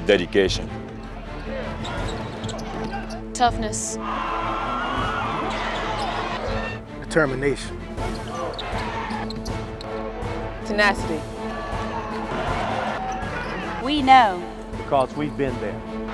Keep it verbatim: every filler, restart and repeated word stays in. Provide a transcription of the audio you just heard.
Dedication. Toughness. Determination. Tenacity. We know. Because we've been there.